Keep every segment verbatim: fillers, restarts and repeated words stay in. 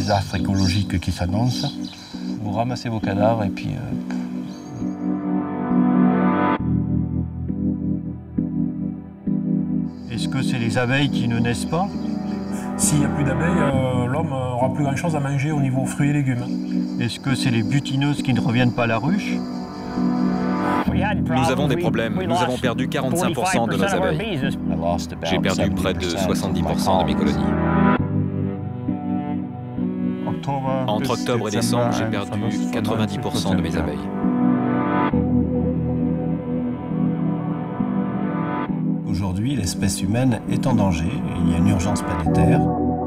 désastre écologique qui s'annonce. Vous ramassez vos cadavres et puis... Euh... Est-ce que c'est les abeilles qui ne naissent pas? S'il n'y a plus d'abeilles, euh, l'homme n'aura plus grand-chose à manger au niveau fruits et légumes. Est-ce que c'est les butineuses qui ne reviennent pas à la ruche? Nous avons des problèmes. Nous avons perdu quarante-cinq pour cent de nos abeilles. J'ai perdu près de soixante-dix pour cent de mes colonies. Entre octobre et décembre, j'ai perdu quatre-vingt-dix pour cent de mes abeilles. Aujourd'hui, l'espèce humaine est en danger. Il y a une urgence planétaire.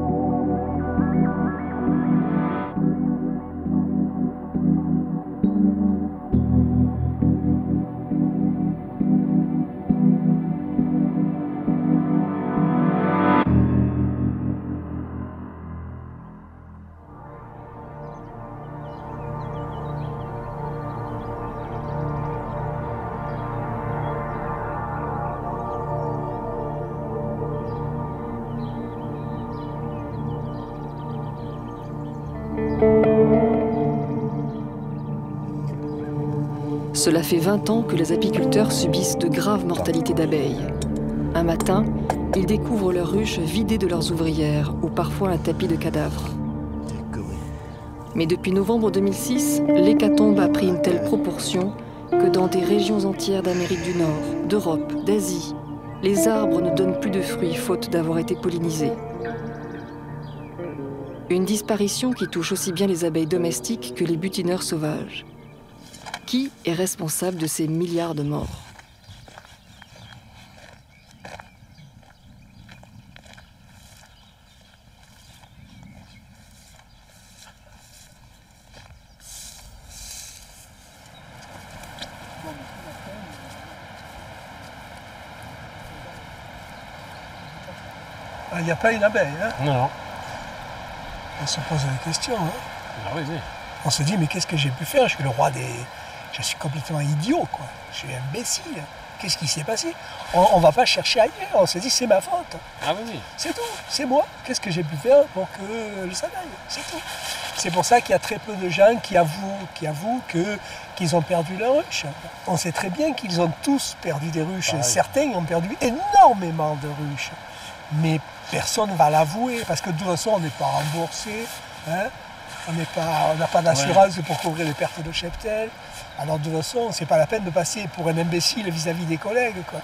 Cela fait vingt ans que les apiculteurs subissent de graves mortalités d'abeilles. Un matin, ils découvrent leurs ruches vidées de leurs ouvrières ou parfois un tapis de cadavres. Mais depuis novembre deux mille six, l'hécatombe a pris une telle proportion que dans des régions entières d'Amérique du Nord, d'Europe, d'Asie, les arbres ne donnent plus de fruits faute d'avoir été pollinisés. Une disparition qui touche aussi bien les abeilles domestiques que les butineurs sauvages. Qui est responsable de ces milliards de morts? Il n'y a pas une abeille, hein? Non. On se pose la question, hein? Ah oui, oui. On se dit, mais qu'est-ce que j'ai pu faire? Je suis le roi des... Je suis complètement idiot, quoi. Je suis imbécile. Qu'est-ce qui s'est passé? On ne va pas chercher ailleurs. On se dit, c'est ma faute. Ah oui, oui. C'est tout. C'est moi. Qu'est-ce que j'ai pu faire pour que ça aille? C'est tout. C'est pour ça qu'il y a très peu de gens qui avouent, qui avouent que, qu'ils ont perdu leur ruche. On sait très bien qu'ils ont tous perdu des ruches. Ah, certains ont perdu énormément de ruches. Mais personne ne va l'avouer parce que de toute façon, on n'est pas remboursé. Hein? On n'est pas, on n'a pas d'assurance ouais. pour couvrir les pertes de cheptel. Alors de toute façon, c'est pas la peine de passer pour un imbécile vis-à-vis des collègues, quoi.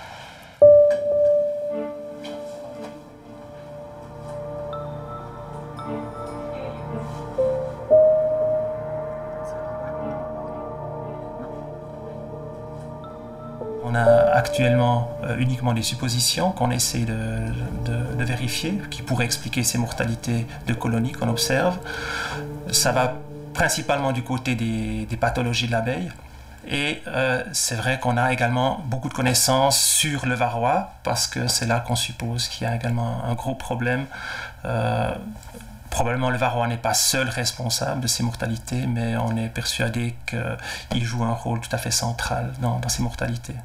On a actuellement euh, uniquement des suppositions qu'on essaie de, de, de vérifier, qui pourraient expliquer ces mortalités de colonies qu'on observe. Ça va principalement du côté des, des pathologies de l'abeille. Et euh, c'est vrai qu'on a également beaucoup de connaissances sur le varroa, parce que c'est là qu'on suppose qu'il y a également un gros problème. Euh, probablement le varroa n'est pas seul responsable de ces mortalités, mais on est persuadé qu'il joue un rôle tout à fait central dans, dans ces mortalités.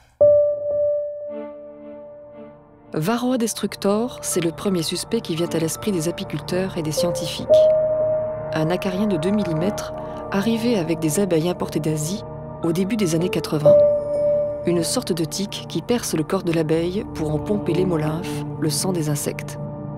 Varroa destructor, c'est le premier suspect qui vient à l'esprit des apiculteurs et des scientifiques. Un acarien de deux millimètres arrivé avec des abeilles importées d'Asie au début des années quatre-vingt. Une sorte de tique qui perce le corps de l'abeille pour en pomper l'hémolymphe, le sang des insectes.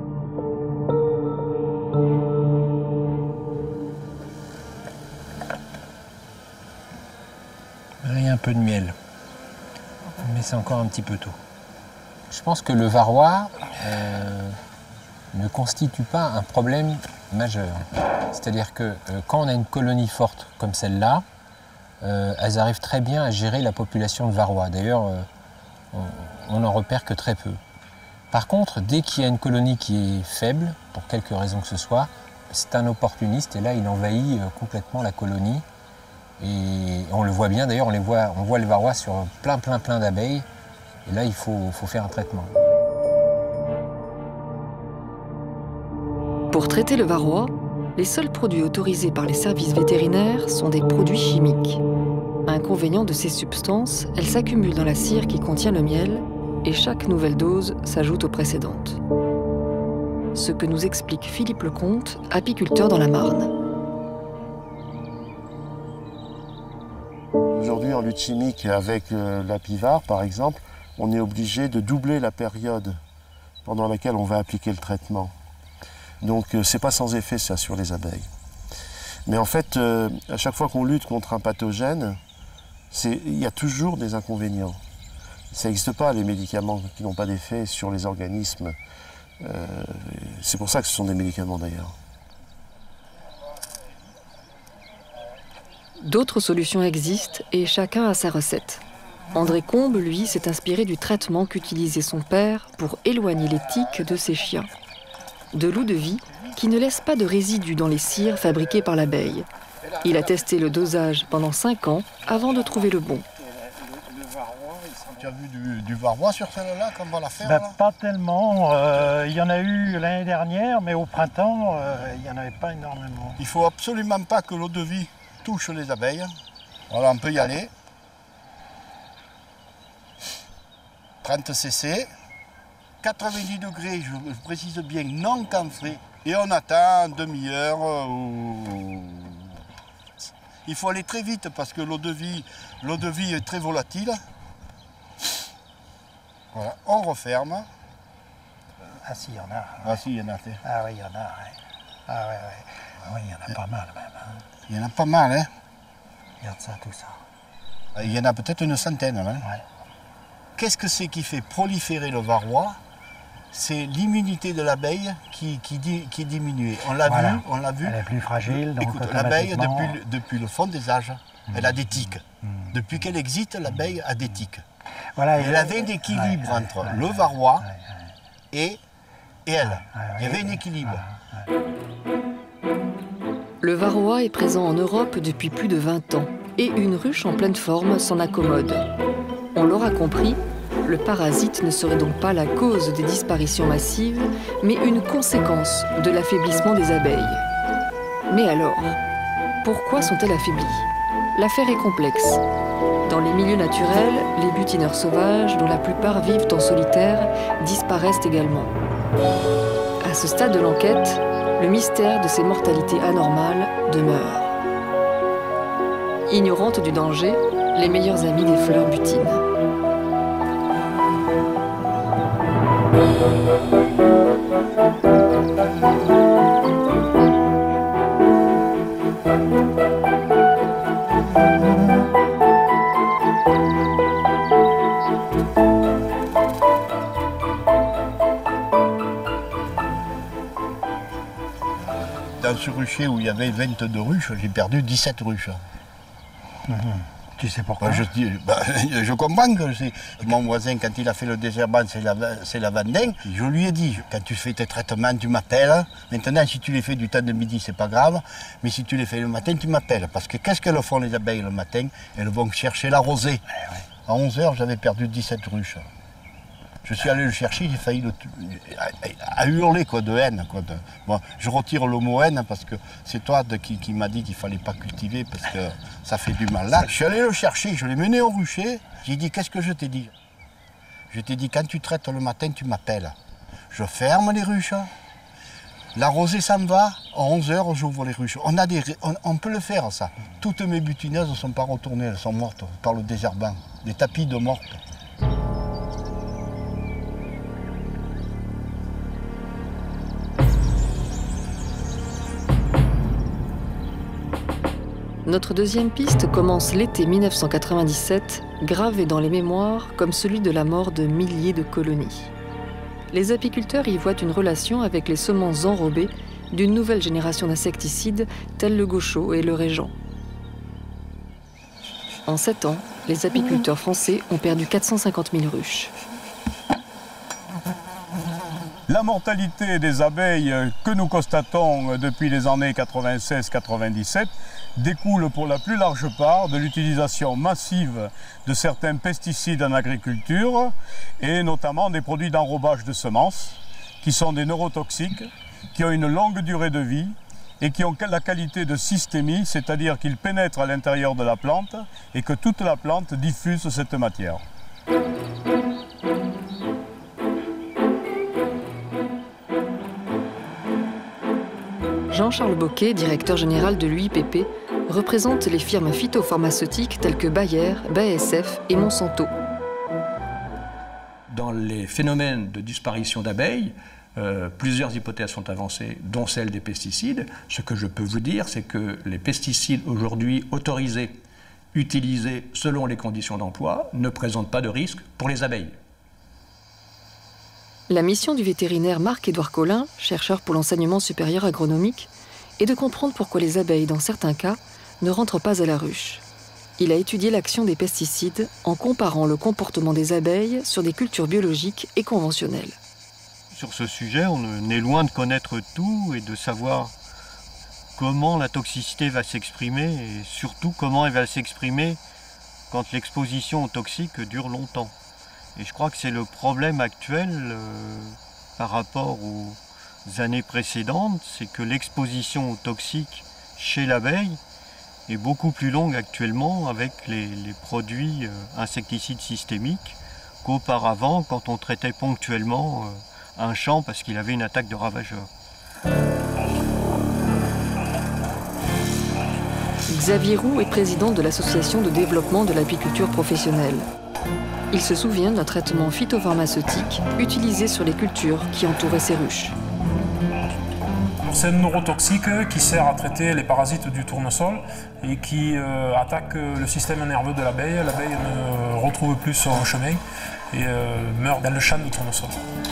Il y a un peu de miel, mais c'est encore un petit peu tôt. Je pense que le varroa euh, ne constitue pas un problème majeur. C'est-à-dire que euh, quand on a une colonie forte comme celle-là, euh, elles arrivent très bien à gérer la population de varroa. D'ailleurs, euh, on n'en repère que très peu. Par contre, dès qu'il y a une colonie qui est faible, pour quelque raison que ce soit, c'est un opportuniste et là, il envahit euh, complètement la colonie. Et on le voit bien, d'ailleurs, on, les voit, on voit les varrois sur plein, plein, plein d'abeilles. Et là, il faut, faut faire un traitement. Pour traiter le varroa, les seuls produits autorisés par les services vétérinaires sont des produits chimiques. Inconvénient de ces substances, elles s'accumulent dans la cire qui contient le miel et chaque nouvelle dose s'ajoute aux précédentes. ce que nous explique Philippe Lecomte, apiculteur dans la Marne. Aujourd'hui, en lutte chimique avec euh, l'apivare, par exemple, on est obligé de doubler la période pendant laquelle on va appliquer le traitement. Donc, euh, c'est pas sans effet, ça, sur les abeilles. Mais en fait, euh, à chaque fois qu'on lutte contre un pathogène, il y a toujours des inconvénients. Ça n'existe pas, les médicaments qui n'ont pas d'effet sur les organismes. Euh, c'est pour ça que ce sont des médicaments, d'ailleurs. D'autres solutions existent et chacun a sa recette. André Combe, lui, s'est inspiré du traitement qu'utilisait son père pour éloigner les tiques de ses chiens. De l'eau-de-vie qui ne laisse pas de résidus dans les cires fabriquées par l'abeille. Il a testé le dosage pendant cinq ans avant de trouver le bon. Tu as vu du, du varroa sur celle-là, comme on va la faire ben, là? Pas tellement. Euh, il y en a eu l'année dernière, mais au printemps, euh, il n'y en avait pas énormément. Il ne faut absolument pas que l'eau-de-vie touche les abeilles. Voilà, on peut y aller. trente centilitres. quatre-vingt-dix degrés, je précise bien, non camphré. Et on attend une demi-heure. Ou... Il faut aller très vite parce que l'eau-de-vie, l'eau-de-vie est très volatile. Voilà, on referme. Ah si, il y en a. Ah si, il y en a. Ah oui, il y en a. Ouais. Ah ouais, ouais. Ah, oui, il y en a pas mal même. Hein. Il y en a pas mal, hein. Regarde ça, tout ça. Il y en a peut-être une centaine, hein. Ouais. Qu'est-ce que c'est qui fait proliférer le varroa? C'est l'immunité de l'abeille qui, qui, qui est diminuée. On l'a voilà. vu, on l'a vu. Elle est plus fragile, donc écoute, l'abeille, depuis, depuis le fond des âges, mmh. elle a des tiques. Mmh. Depuis qu'elle existe, l'abeille a des tiques. Voilà, elle avait un équilibre ouais, entre ouais, le varroa ouais, ouais. Et, et elle. Ouais, il y avait un équilibre. Ouais, ouais. Le varroa est présent en Europe depuis plus de vingt ans et une ruche en pleine forme s'en accommode. On l'aura compris, le parasite ne serait donc pas la cause des disparitions massives, mais une conséquence de l'affaiblissement des abeilles. Mais alors, pourquoi sont-elles affaiblies? L'affaire est complexe. Dans les milieux naturels, les butineurs sauvages, dont la plupart vivent en solitaire, disparaissent également. À ce stade de l'enquête, le mystère de ces mortalités anormales demeure. Ignorantes du danger, les meilleurs amis des fleurs butinent. Dans ce rucher où il y avait vingt-deux ruches, j'ai perdu dix-sept ruches. Mmh. Tu sais pourquoi? bah, je, bah, je comprends que c'est mon voisin, quand il a fait le désherbant, c'est la, la Vendin. Je lui ai dit, quand tu fais tes traitements, tu m'appelles. Maintenant, si tu les fais du temps de midi, c'est pas grave. Mais si tu les fais le matin, tu m'appelles. Parce que qu'est-ce qu'elles font les abeilles le matin? Elles vont chercher la rosée. Ouais, ouais. À onze heures, j'avais perdu dix-sept ruches. Je suis allé le chercher, j'ai failli le à, à hurler quoi, de haine. Quoi, de... Bon, je retire le mot haine parce que c'est toi de, qui, qui m'a dit qu'il ne fallait pas cultiver parce que ça fait du mal. Là, je suis allé le chercher, je l'ai mené au rucher. J'ai dit, qu'est-ce que je t'ai dit? Je t'ai dit, quand tu traites le matin, tu m'appelles. Je ferme les ruches. La rosée s'en va, à onze heures, j'ouvre les ruches. On, a des, on, on peut le faire, ça. Toutes mes butineuses ne sont pas retournées, elles sont mortes par le désherbant. Des tapis de mortes. Notre deuxième piste commence l'été mille neuf cent quatre-vingt-dix-sept, gravée dans les mémoires comme celui de la mort de milliers de colonies. Les apiculteurs y voient une relation avec les semences enrobées d'une nouvelle génération d'insecticides tels le gaucho et le régent. En sept ans, les apiculteurs français ont perdu quatre cent cinquante mille ruches. La mortalité des abeilles que nous constatons depuis les années quatre-vingt-seize quatre-vingt-dix-sept découle pour la plus large part de l'utilisation massive de certains pesticides en agriculture et notamment des produits d'enrobage de semences qui sont des neurotoxiques, qui ont une longue durée de vie et qui ont la qualité de systémie, c'est-à-dire qu'ils pénètrent à l'intérieur de la plante et que toute la plante diffuse cette matière. Jean-Charles Boquet, directeur général de l'U I P P, représente les firmes phytopharmaceutiques telles que Bayer, B A S F et Monsanto. Dans les phénomènes de disparition d'abeilles, euh, plusieurs hypothèses sont avancées, dont celle des pesticides. Ce que je peux vous dire, c'est que les pesticides aujourd'hui autorisés, utilisés selon les conditions d'emploi, ne présentent pas de risque pour les abeilles. La mission du vétérinaire Marc-Édouard Collin, chercheur pour l'enseignement supérieur agronomique, est de comprendre pourquoi les abeilles, dans certains cas, ne rentrent pas à la ruche. Il a étudié l'action des pesticides en comparant le comportement des abeilles sur des cultures biologiques et conventionnelles. Sur ce sujet, on est loin de connaître tout et de savoir comment la toxicité va s'exprimer et surtout comment elle va s'exprimer quand l'exposition aux toxiques dure longtemps. Et je crois que c'est le problème actuel euh, par rapport aux années précédentes, c'est que l'exposition aux toxiques chez l'abeille est beaucoup plus longue actuellement avec les, les produits euh, insecticides systémiques qu'auparavant quand on traitait ponctuellement euh, un champ parce qu'il avait une attaque de ravageurs. Xavier Roux est président de l'Association de développement de l'apiculture professionnelle. Il se souvient d'un traitement phytopharmaceutique utilisé sur les cultures qui entouraient ces ruches. C'est un neurotoxique qui sert à traiter les parasites du tournesol et qui euh, attaque le système nerveux de l'abeille. L'abeille ne retrouve plus son chemin et euh, meurt dans le champ du tournesol.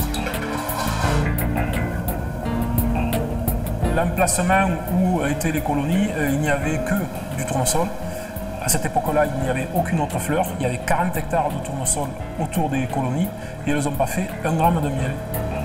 L'emplacement où étaient les colonies, euh, il n'y avait que du tournesol. À cette époque-là, il n'y avait aucune autre fleur. Il y avait quarante hectares de tournesol autour des colonies et elles n'ont pas fait un gramme de miel.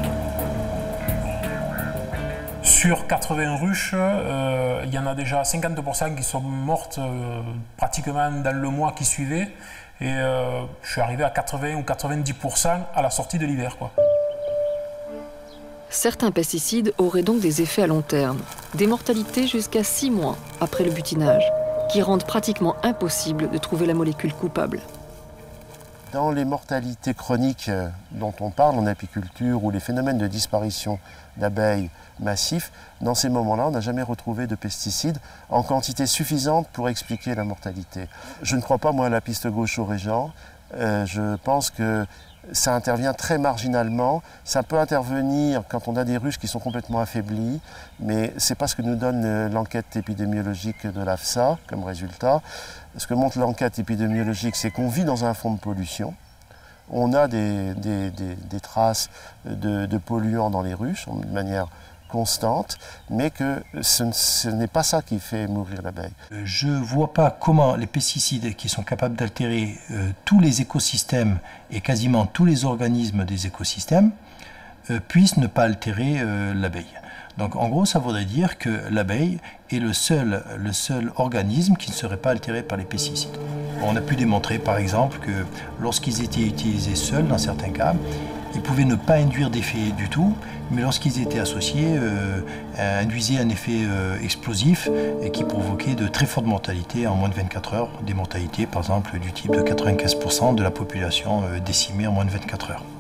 Sur quatre-vingts ruches, euh, il y en a déjà cinquante pour cent qui sont mortes euh, pratiquement dans le mois qui suivait. Et euh, je suis arrivé à quatre-vingts ou quatre-vingt-dix pour cent à la sortie de l'hiver, quoi. Certains pesticides auraient donc des effets à long terme, des mortalités jusqu'à six mois après le butinage, qui rendent pratiquement impossible de trouver la molécule coupable. Dans les mortalités chroniques dont on parle en apiculture ou les phénomènes de disparition d'abeilles massifs, dans ces moments-là, on n'a jamais retrouvé de pesticides en quantité suffisante pour expliquer la mortalité. Je ne crois pas, moi, à la piste gauche au régent. Euh, je pense que ça intervient très marginalement. Ça peut intervenir quand on a des ruches qui sont complètement affaiblies, mais ce n'est pas ce que nous donne l'enquête épidémiologique de l'AFSA comme résultat. Ce que montre l'enquête épidémiologique, c'est qu'on vit dans un fond de pollution. On a des, des, des, des traces de, de polluants dans les ruches de manière constante, mais que ce, ce n'est pas ça qui fait mourir l'abeille. Je ne vois pas comment les pesticides qui sont capables d'altérer euh, tous les écosystèmes et quasiment tous les organismes des écosystèmes euh, puissent ne pas altérer euh, l'abeille. Donc en gros, ça voudrait dire que l'abeille est le seul, le seul organisme qui ne serait pas altéré par les pesticides. On a pu démontrer par exemple que lorsqu'ils étaient utilisés seuls, dans certains cas, ils pouvaient ne pas induire d'effet du tout, mais lorsqu'ils étaient associés, euh, induisaient un effet euh, explosif et qui provoquait de très fortes mortalités en moins de vingt-quatre heures, des mortalités par exemple du type de quatre-vingt-quinze pour cent de la population euh, décimée en moins de vingt-quatre heures.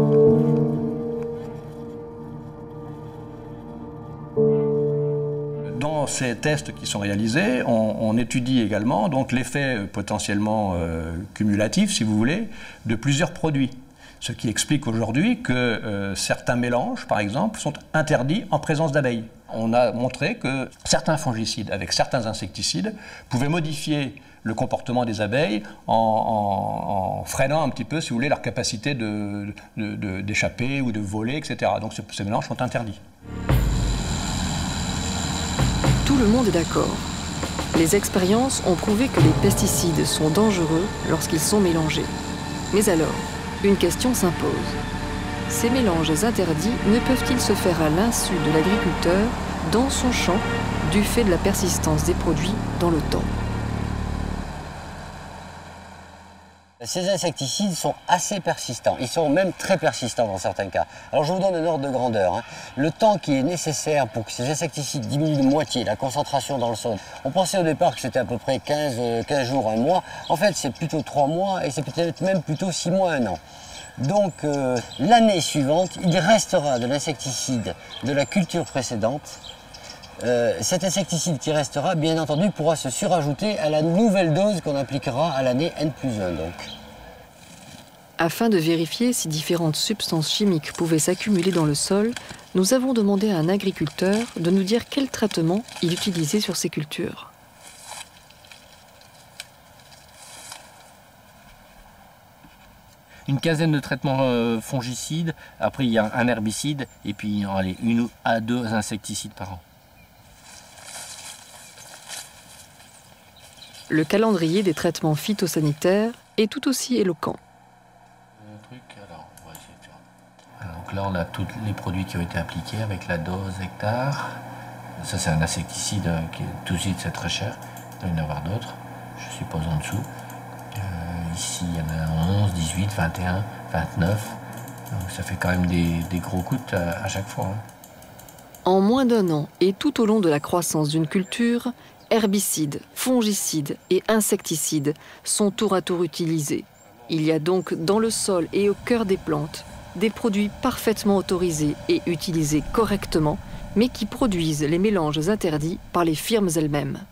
Dans ces tests qui sont réalisés, on, on étudie également donc l'effet potentiellement euh, cumulatif, si vous voulez, de plusieurs produits. Ce qui explique aujourd'hui que euh, certains mélanges, par exemple, sont interdits en présence d'abeilles. On a montré que certains fongicides avec certains insecticides pouvaient modifier le comportement des abeilles en, en, en freinant un petit peu, si vous voulez, leur capacité de, de, de, d'échapper ou de voler, et cetera. Donc ce, ces mélanges sont interdits. Tout le monde est d'accord. Les expériences ont prouvé que les pesticides sont dangereux lorsqu'ils sont mélangés. Mais alors, une question s'impose. Ces mélanges interdits ne peuvent-ils se faire à l'insu de l'agriculteur dans son champ du fait de la persistance des produits dans le temps? Ces insecticides sont assez persistants, ils sont même très persistants dans certains cas. Alors je vous donne un ordre de grandeur. Hein. Le temps qui est nécessaire pour que ces insecticides diminuent de moitié la concentration dans le sol, on pensait au départ que c'était à peu près quinze, quinze jours, un mois. En fait c'est plutôt trois mois et c'est peut-être même plutôt six mois, un an. Donc euh, l'année suivante, il restera de l'insecticide de la culture précédente euh, cet insecticide qui restera, bien entendu, pourra se surajouter à la nouvelle dose qu'on appliquera à l'année N plus un. Donc. Afin de vérifier si différentes substances chimiques pouvaient s'accumuler dans le sol, nous avons demandé à un agriculteur de nous dire quel traitement il utilisait sur ses cultures. Une quinzaine de traitements euh, fongicides, après il y a un herbicide, et puis allez, une à deux insecticides par an. Le calendrier des traitements phytosanitaires est tout aussi éloquent. Donc là, on a tous les produits qui ont été appliqués avec la dose hectare. Ça, c'est un insecticide qui, tout de suite, c'est très cher. Il doit y en avoir d'autres, je suppose, en dessous. Euh, ici, il y en a onze, dix-huit, vingt et un, vingt-neuf. Donc ça fait quand même des, des gros coûts à, à chaque fois. Hein. En moins d'un an et tout au long de la croissance d'une culture, herbicides, fongicides et insecticides sont tour à tour utilisés. Il y a donc dans le sol et au cœur des plantes des produits parfaitement autorisés et utilisés correctement, mais qui produisent les mélanges interdits par les firmes elles-mêmes.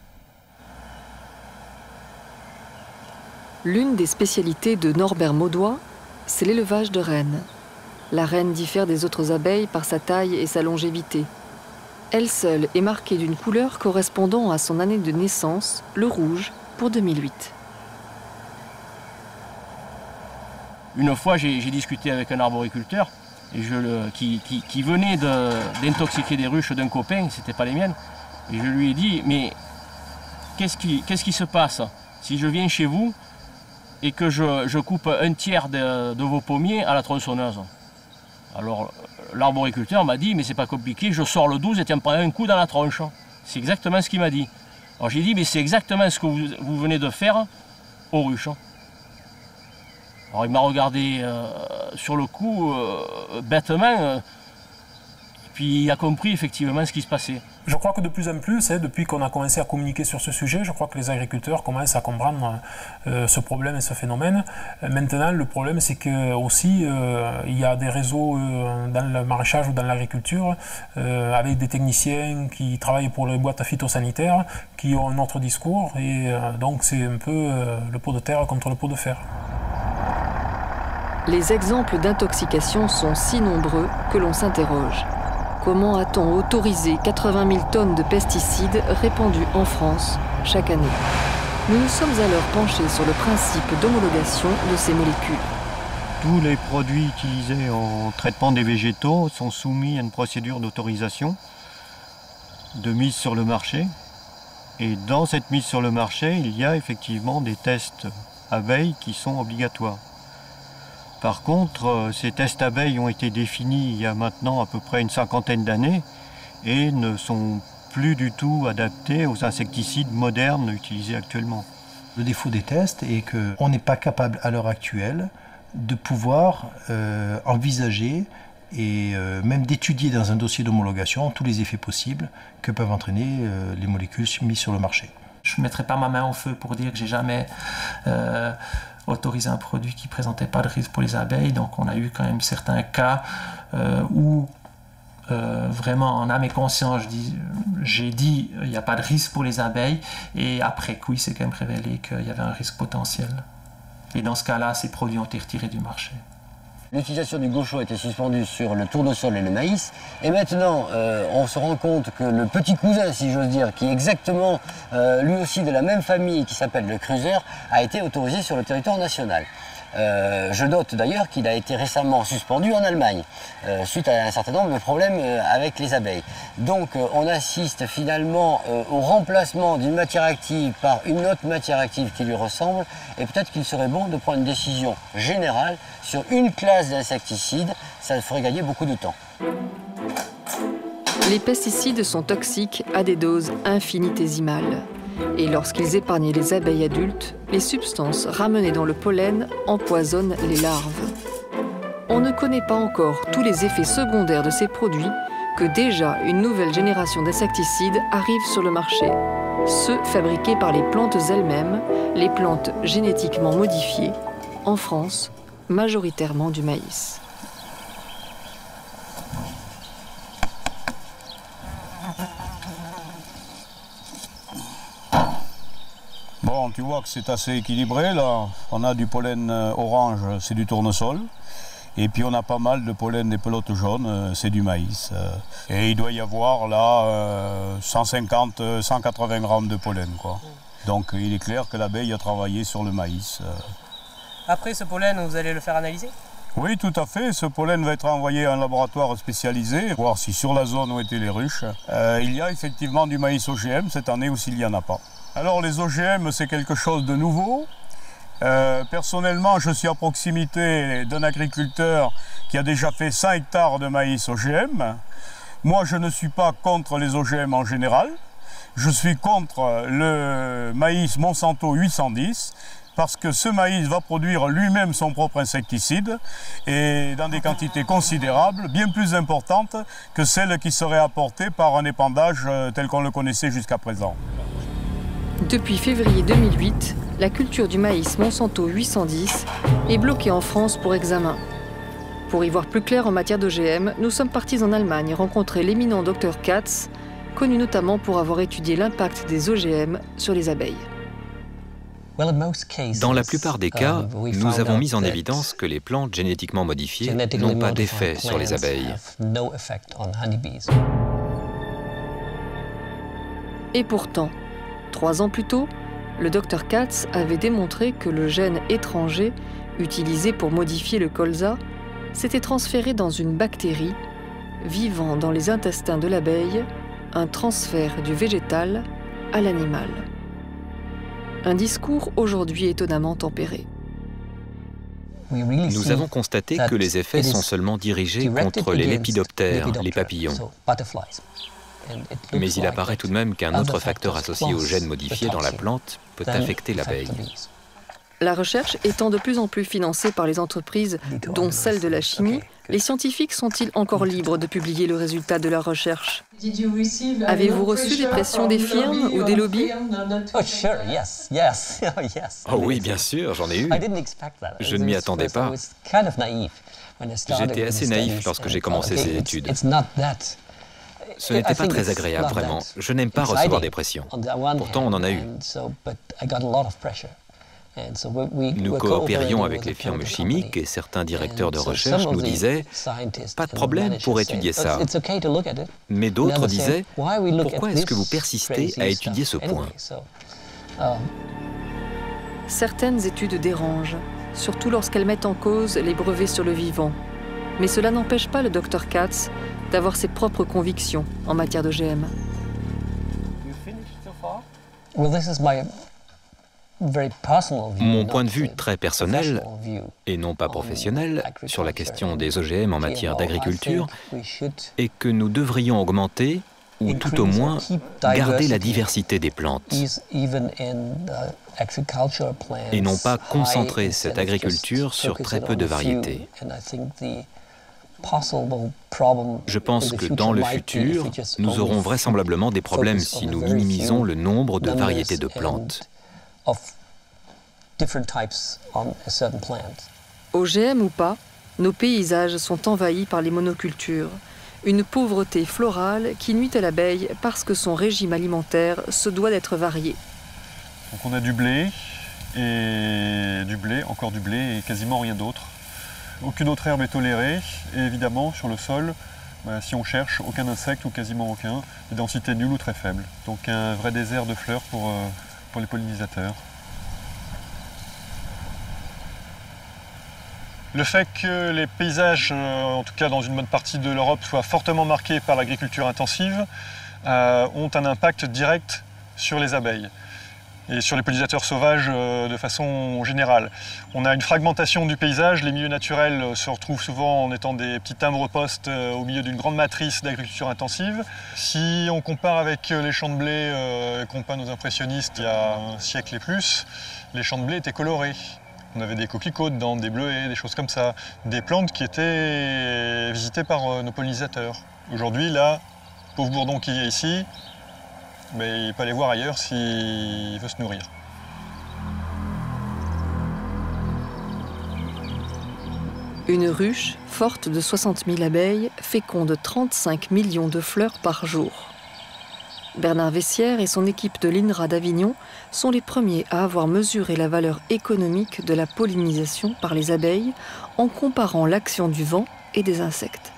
L'une des spécialités de Norbert Maudois, c'est l'élevage de rennes. La reine diffère des autres abeilles par sa taille et sa longévité. Elle seule est marquée d'une couleur correspondant à son année de naissance, le rouge, pour deux mille huit. Une fois, j'ai discuté avec un arboriculteur et je le, qui, qui, qui venait d'intoxiquer de, des ruches d'un copain, c'était pas les miennes. Et je lui ai dit, mais qu'est-ce qui, qu'est-ce qui se passe si je viens chez vous et que je, je coupe un tiers de, de vos pommiers à la tronçonneuse? Alors l'arboriculteur m'a dit, mais c'est pas compliqué, je sors le douze et tu en prends un coup dans la tronche. C'est exactement ce qu'il m'a dit. Alors j'ai dit, mais c'est exactement ce que vous, vous venez de faire aux ruches. Alors il m'a regardé euh, sur le coup, euh, bêtement, euh, et puis il a compris effectivement ce qui se passait. Je crois que de plus en plus, hein, depuis qu'on a commencé à communiquer sur ce sujet, je crois que les agriculteurs commencent à comprendre euh, ce problème et ce phénomène. Euh, maintenant, le problème, c'est que aussi euh, il y a des réseaux euh, dans le maraîchage ou dans l'agriculture euh, avec des techniciens qui travaillent pour les boîtes phytosanitaires, qui ont un autre discours, et euh, donc c'est un peu euh, le pot de terre contre le pot de fer. Les exemples d'intoxication sont si nombreux que l'on s'interroge. Comment a-t-on autorisé quatre-vingt mille tonnes de pesticides répandus en France chaque année? Nous nous sommes alors penchés sur le principe d'homologation de ces molécules. Tous les produits utilisés en traitement des végétaux sont soumis à une procédure d'autorisation de mise sur le marché. Et dans cette mise sur le marché, il y a effectivement des tests abeilles qui sont obligatoires. Par contre, ces tests abeilles ont été définis il y a maintenant à peu près une cinquantaine d'années et ne sont plus du tout adaptés aux insecticides modernes utilisés actuellement. Le défaut des tests est qu'on n'est pas capable à l'heure actuelle de pouvoir euh, envisager et euh, même d'étudier dans un dossier d'homologation tous les effets possibles que peuvent entraîner euh, les molécules mises sur le marché. Je ne mettrai pas ma main au feu pour dire que j'ai jamais euh, autorisé un produit qui ne présentait pas de risque pour les abeilles. Donc on a eu quand même certains cas euh, où euh, vraiment en âme et conscience j'ai dit il n'y a pas de risque pour les abeilles, et après coup il s'est quand même révélé qu'il y avait un risque potentiel. Et dans ce cas-là, ces produits ont été retirés du marché. L'utilisation du gaucho a été suspendue sur le tournesol et le maïs. Et maintenant, euh, on se rend compte que le petit cousin, si j'ose dire, qui est exactement euh, lui aussi de la même famille, qui s'appelle le cruiser, a été autorisé sur le territoire national. Euh, je note d'ailleurs qu'il a été récemment suspendu en Allemagne, euh, suite à un certain nombre de problèmes euh, avec les abeilles. Donc euh, on assiste finalement euh, au remplacement d'une matière active par une autre matière active qui lui ressemble, et peut-être qu'il serait bon de prendre une décision générale sur une classe d'insecticides. Ça ferait gagner beaucoup de temps. Les pesticides sont toxiques à des doses infinitésimales. Et lorsqu'ils épargnent les abeilles adultes, les substances ramenées dans le pollen empoisonnent les larves. On ne connaît pas encore tous les effets secondaires de ces produits, que déjà une nouvelle génération d'insecticides arrive sur le marché. Ceux fabriqués par les plantes elles-mêmes, les plantes génétiquement modifiées, en France, majoritairement du maïs. Alors tu vois que c'est assez équilibré là. On a du pollen orange, c'est du tournesol. Et puis on a pas mal de pollen des pelotes jaunes, c'est du maïs. Et il doit y avoir là cent cinquante à cent quatre-vingts grammes de pollen, quoi. Donc il est clair que l'abeille a travaillé sur le maïs. Après ce pollen, vous allez le faire analyser ? Oui, tout à fait. Ce pollen va être envoyé à un laboratoire spécialisé, voir si sur la zone où étaient les ruches, euh, il y a effectivement du maïs O G M cette année ou s'il n'y en a pas. Alors les O G M, c'est quelque chose de nouveau. Euh, personnellement, je suis à proximité d'un agriculteur qui a déjà fait cent hectares de maïs O G M. Moi, je ne suis pas contre les O G M en général. Je suis contre le maïs Monsanto huit cent dix. Parce que ce maïs va produire lui-même son propre insecticide et dans des quantités considérables, bien plus importantes que celles qui seraient apportées par un épandage tel qu'on le connaissait jusqu'à présent. Depuis février deux mille huit, la culture du maïs Monsanto huit cent dix est bloquée en France pour examen. Pour y voir plus clair en matière d'O G M, nous sommes partis en Allemagne rencontrer l'éminent docteur Katz, connu notamment pour avoir étudié l'impact des O G M sur les abeilles. Dans la plupart des cas, nous avons mis en évidence que les plantes génétiquement modifiées n'ont pas d'effet sur les abeilles. Et pourtant, trois ans plus tôt, le docteur Katz avait démontré que le gène étranger, utilisé pour modifier le colza, s'était transféré dans une bactérie vivant dans les intestins de l'abeille, un transfert du végétal à l'animal. Un discours aujourd'hui étonnamment tempéré. Nous avons constaté que les effets sont seulement dirigés contre les lépidoptères, les papillons. Mais il apparaît tout de même qu'un autre facteur associé aux gènes modifiés dans la plante peut affecter l'abeille. La recherche étant de plus en plus financée par les entreprises, dont celle de la chimie, les scientifiques sont-ils encore libres de publier le résultat de leur recherche? Avez-vous reçu des pressions des firmes ou des lobbies? Oh oui, bien sûr, j'en ai eu. Je ne m'y attendais pas. J'étais assez naïf lorsque j'ai commencé ces études. Ce n'était pas très agréable, vraiment. Je n'aime pas recevoir des pressions. Pourtant, on en a eu. Nous coopérions avec les firmes chimiques et certains directeurs de recherche nous disaient « pas de problème pour étudier ça ». Mais d'autres disaient « pourquoi est-ce que vous persistez à étudier ce point ?» Certaines études dérangent, surtout lorsqu'elles mettent en cause les brevets sur le vivant. Mais cela n'empêche pas le docteur Katz d'avoir ses propres convictions en matière d'O G M. Mon point de vue très personnel, et non pas professionnel, sur la question des O G M en matière d'agriculture, est que nous devrions augmenter, ou tout au moins garder la diversité des plantes, et non pas concentrer cette agriculture sur très peu de variétés. Je pense que dans le futur, nous aurons vraisemblablement des problèmes si nous minimisons le nombre de variétés de plantes. O G M ou pas, nos paysages sont envahis par les monocultures. Une pauvreté florale qui nuit à l'abeille parce que son régime alimentaire se doit d'être varié. Donc on a du blé, et du blé, encore du blé et quasiment rien d'autre. Aucune autre herbe est tolérée et évidemment sur le sol, bah, si on cherche, aucun insecte ou quasiment aucun, des densités nulles ou très faibles. Donc un vrai désert de fleurs pour, euh, pour les pollinisateurs. Le fait que les paysages, en tout cas dans une bonne partie de l'Europe, soient fortement marqués par l'agriculture intensive, euh, ont un impact direct sur les abeilles et sur les pollinisateurs sauvages euh, de façon générale. On a une fragmentation du paysage, les milieux naturels se retrouvent souvent en étant des petits timbres-postes euh, au milieu d'une grande matrice d'agriculture intensive. Si on compare avec les champs de blé euh, qu'ont peint nos impressionnistes il y a un siècle et plus, les champs de blé étaient colorés. On avait des coquelicots dedans, des bleuets, des choses comme ça. Des plantes qui étaient visitées par euh, nos pollinisateurs. Aujourd'hui, là, pauvre bourdon qui est ici, mais il peut aller voir ailleurs s'il veut se nourrir. Une ruche, forte de soixante mille abeilles, féconde trente-cinq millions de fleurs par jour. Bernard Vessière et son équipe de l'I N R A d'Avignon sont les premiers à avoir mesuré la valeur économique de la pollinisation par les abeilles en comparant l'action du vent et des insectes.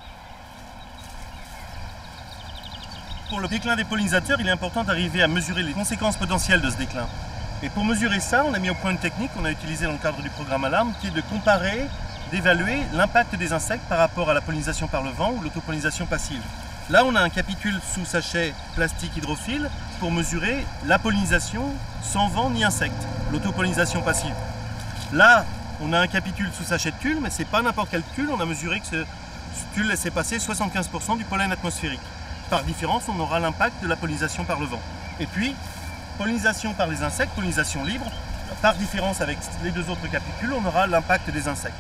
Pour le déclin des pollinisateurs, il est important d'arriver à mesurer les conséquences potentielles de ce déclin. Et pour mesurer ça, on a mis au point une technique qu'on a utilisée dans le cadre du programme Alarme, qui est de comparer, d'évaluer l'impact des insectes par rapport à la pollinisation par le vent ou l'autopollinisation passive. Là, on a un capitule sous sachet plastique hydrophile pour mesurer la pollinisation sans vent ni insectes, l'autopollinisation passive. Là, on a un capitule sous sachet de tulle, mais ce n'est pas n'importe quel tulle. On a mesuré que ce tulle laissait passer soixante-quinze pour cent du pollen atmosphérique. Par différence, on aura l'impact de la pollinisation par le vent. Et puis, pollinisation par les insectes, pollinisation libre. Par différence avec les deux autres capitules, on aura l'impact des insectes.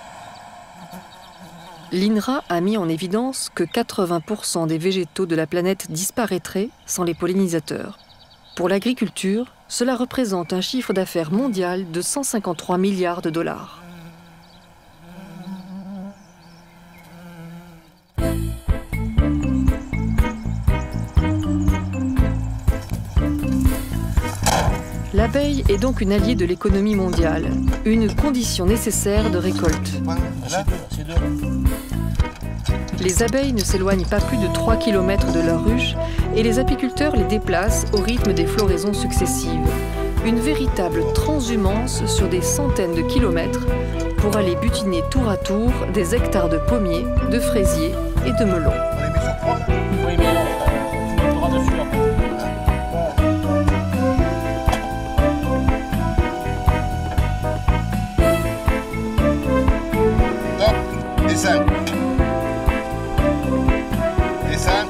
L'I N R A a mis en évidence que quatre-vingts pour cent des végétaux de la planète disparaîtraient sans les pollinisateurs. Pour l'agriculture, cela représente un chiffre d'affaires mondial de cent cinquante-trois milliards de dollars. L'abeille est donc une alliée de l'économie mondiale, une condition nécessaire de récolte. Les abeilles ne s'éloignent pas plus de trois kilomètres de leur ruche et les apiculteurs les déplacent au rythme des floraisons successives. Une véritable transhumance sur des centaines de kilomètres pour aller butiner tour à tour des hectares de pommiers, de fraisiers et de melons. Oui, mais on aura dessus après. Et cinq. Et cinq.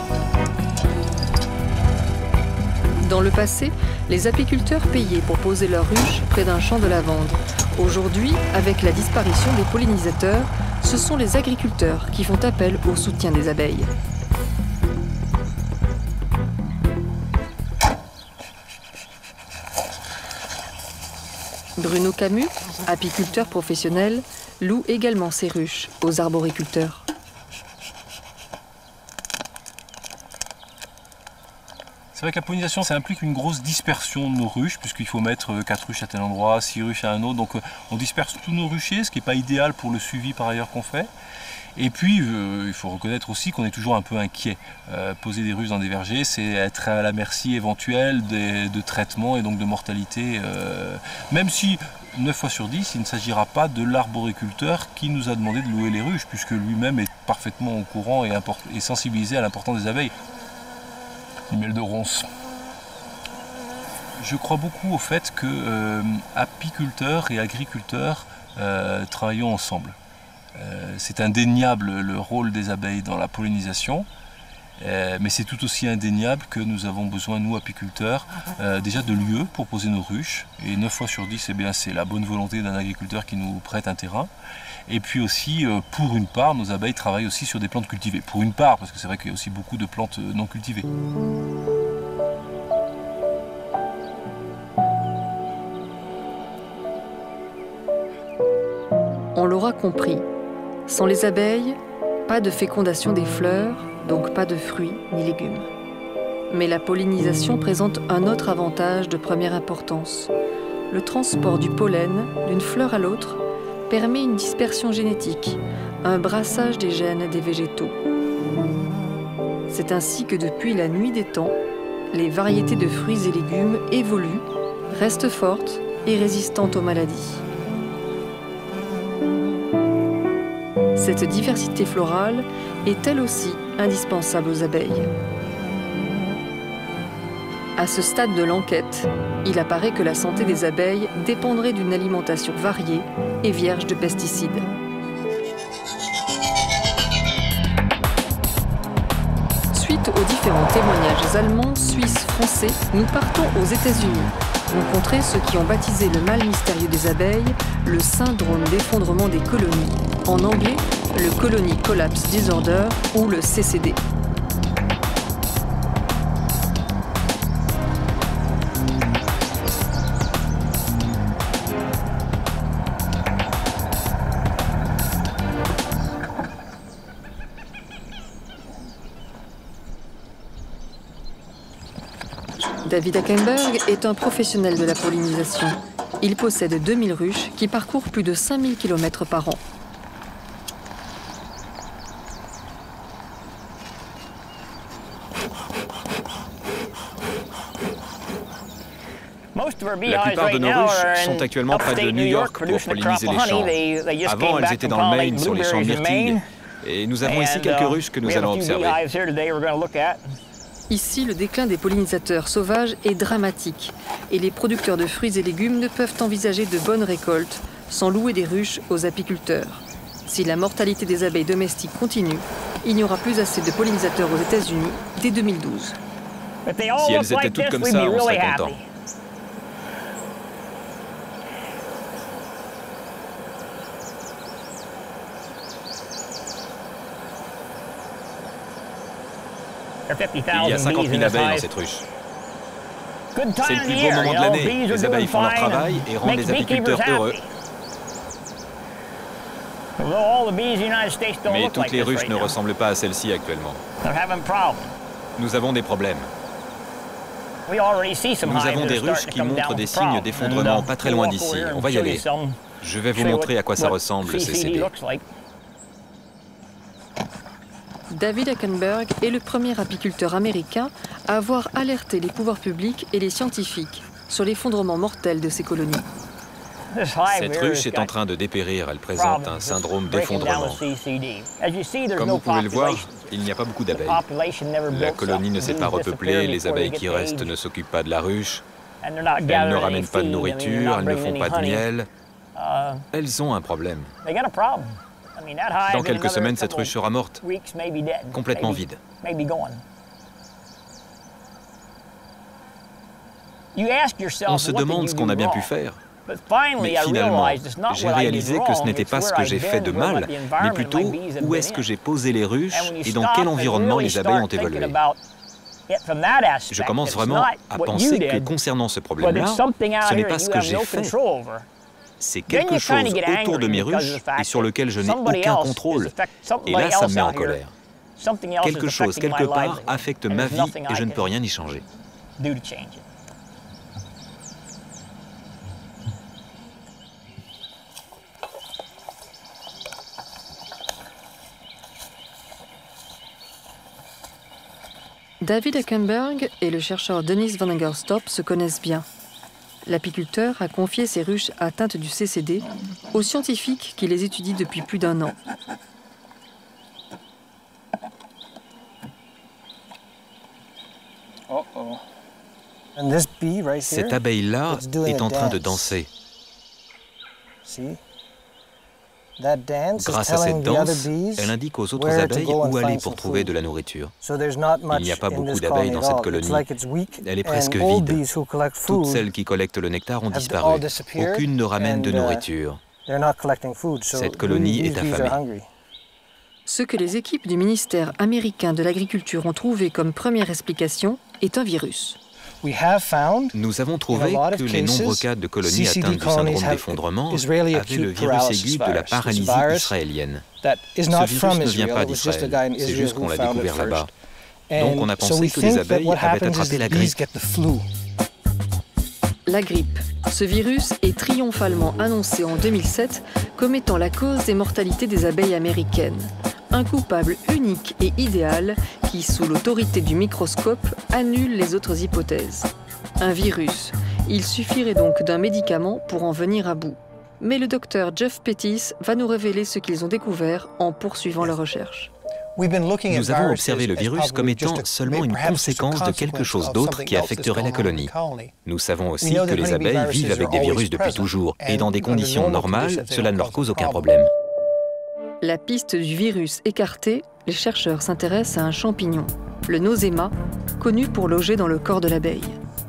Dans le passé, les apiculteurs payaient pour poser leurs ruches près d'un champ de lavande. Aujourd'hui, avec la disparition des pollinisateurs, ce sont les agriculteurs qui font appel au soutien des abeilles. Bruno Camus, apiculteur professionnel, loue également ses ruches aux arboriculteurs. C'est vrai que la pollinisation, ça implique une grosse dispersion de nos ruches, puisqu'il faut mettre quatre ruches à tel endroit, six ruches à un autre. Donc on disperse tous nos ruchers, ce qui n'est pas idéal pour le suivi par ailleurs qu'on fait. Et puis, euh, il faut reconnaître aussi qu'on est toujours un peu inquiet. Euh, poser des ruches dans des vergers, c'est être à la merci éventuelle des, de traitements et donc de mortalité. Euh, même si, neuf fois sur dix, il ne s'agira pas de l'arboriculteur qui nous a demandé de louer les ruches, puisque lui-même est parfaitement au courant et, et sensibilisé à l'importance des abeilles. Du miel de ronce. Je crois beaucoup au fait que euh, apiculteurs et agriculteurs euh, travaillons ensemble. Euh, c'est indéniable le rôle des abeilles dans la pollinisation, euh, mais c'est tout aussi indéniable que nous avons besoin, nous apiculteurs, euh, déjà de lieux pour poser nos ruches. Et neuf fois sur dix, eh bien, c'est la bonne volonté d'un agriculteur qui nous prête un terrain. Et puis aussi, euh, pour une part, nos abeilles travaillent aussi sur des plantes cultivées. Pour une part, parce que c'est vrai qu'il y a aussi beaucoup de plantes non cultivées. On l'aura compris, sans les abeilles, pas de fécondation des fleurs, donc pas de fruits ni légumes. Mais la pollinisation présente un autre avantage de première importance. Le transport du pollen d'une fleur à l'autre permet une dispersion génétique, un brassage des gènes des végétaux. C'est ainsi que depuis la nuit des temps, les variétés de fruits et légumes évoluent, restent fortes et résistantes aux maladies. Cette diversité florale est elle aussi indispensable aux abeilles. À ce stade de l'enquête, il apparaît que la santé des abeilles dépendrait d'une alimentation variée et vierge de pesticides. Suite aux différents témoignages allemands, suisses, français, nous partons aux États-Unis, rencontrer ceux qui ont baptisé le mal mystérieux des abeilles, le syndrome d'effondrement des colonies, en anglais le Colony Collapse Disorder ou le C C D. David Hackenberg est un professionnel de la pollinisation. Il possède deux mille ruches qui parcourent plus de cinq mille kilomètres par an. La plupart de nos ruches sont actuellement près de New York pour polliniser les champs. Avant, elles étaient dans le Maine sur les champs de myrtilles. Et nous avons ici quelques ruches que nous allons observer. Ici, le déclin des pollinisateurs sauvages est dramatique et les producteurs de fruits et légumes ne peuvent envisager de bonnes récoltes sans louer des ruches aux apiculteurs. Si la mortalité des abeilles domestiques continue, il n'y aura plus assez de pollinisateurs aux États-Unis dès deux mille douze. Si elles étaient toutes comme ça, on serait contents. Il y a cinquante mille abeilles dans cette ruche. C'est le plus beau moment de l'année. Les abeilles font leur travail et rendent les apiculteurs heureux. Mais toutes les ruches ne ressemblent pas à celle-ci actuellement. Nous avons des problèmes. Nous avons des ruches qui montrent des signes d'effondrement pas très loin d'ici. On va y aller. Je vais vous montrer à quoi ça ressemble, le C C D. David Hackenberg est le premier apiculteur américain à avoir alerté les pouvoirs publics et les scientifiques sur l'effondrement mortel de ces colonies. Cette ruche est en train de dépérir, elle présente un syndrome d'effondrement. Comme vous pouvez le voir, il n'y a pas beaucoup d'abeilles. La colonie ne s'est pas repeuplée, les abeilles qui restent ne s'occupent pas de la ruche, elles ne ramènent pas de nourriture, elles ne font pas de miel. Elles ont un problème. Dans quelques semaines, cette ruche sera morte, complètement vide. On se demande ce qu'on a bien pu faire. Mais finalement, j'ai réalisé que ce n'était pas ce que j'ai fait de mal, mais plutôt où est-ce que j'ai posé les ruches et dans quel environnement les abeilles ont évolué. Je commence vraiment à penser que concernant ce problème-là, ce n'est pas ce que j'ai fait. C'est quelque chose autour de mes ruches et sur lequel je n'ai aucun contrôle. Et là, ça me met en colère. Quelque chose, quelque part, affecte ma vie et je ne peux rien y changer. David Hackenberg et le chercheur Dennis Van Engerstop se connaissent bien. L'apiculteur a confié ses ruches atteintes du C C D aux scientifiques qui les étudient depuis plus d'un an. Cette abeille-là est en train de danser. Grâce à cette danse, elle indique aux autres abeilles où aller pour trouver de la nourriture. Il n'y a pas beaucoup d'abeilles dans cette colonie. Elle est presque vide. Toutes celles qui collectent le nectar ont disparu. Aucune ne ramène de nourriture. Cette colonie est affamée. Ce que les équipes du ministère américain de l'Agriculture ont trouvé comme première explication est un virus. Nous avons trouvé que les nombreux cas de colonies atteintes du syndrome d'effondrement avaient le virus aigu de la paralysie israélienne. Ce virus ne vient pas d'Israël, c'est juste qu'on l'a découvert là-bas. Donc on a pensé que les abeilles avaient attrapé la grippe. La grippe. Ce virus est triomphalement annoncé en deux mille sept comme étant la cause des mortalités des abeilles américaines. Un coupable unique et idéal qui, sous l'autorité du microscope, annule les autres hypothèses. Un virus. Il suffirait donc d'un médicament pour en venir à bout. Mais le docteur Jeff Pettis va nous révéler ce qu'ils ont découvert en poursuivant leurs recherches. Nous avons observé le virus comme étant seulement une conséquence de quelque chose d'autre qui affecterait la colonie. Nous savons aussi que les abeilles vivent avec des virus depuis toujours, et dans des conditions normales, cela ne leur cause aucun problème. La piste du virus écartée, les chercheurs s'intéressent à un champignon, le nosema, connu pour loger dans le corps de l'abeille.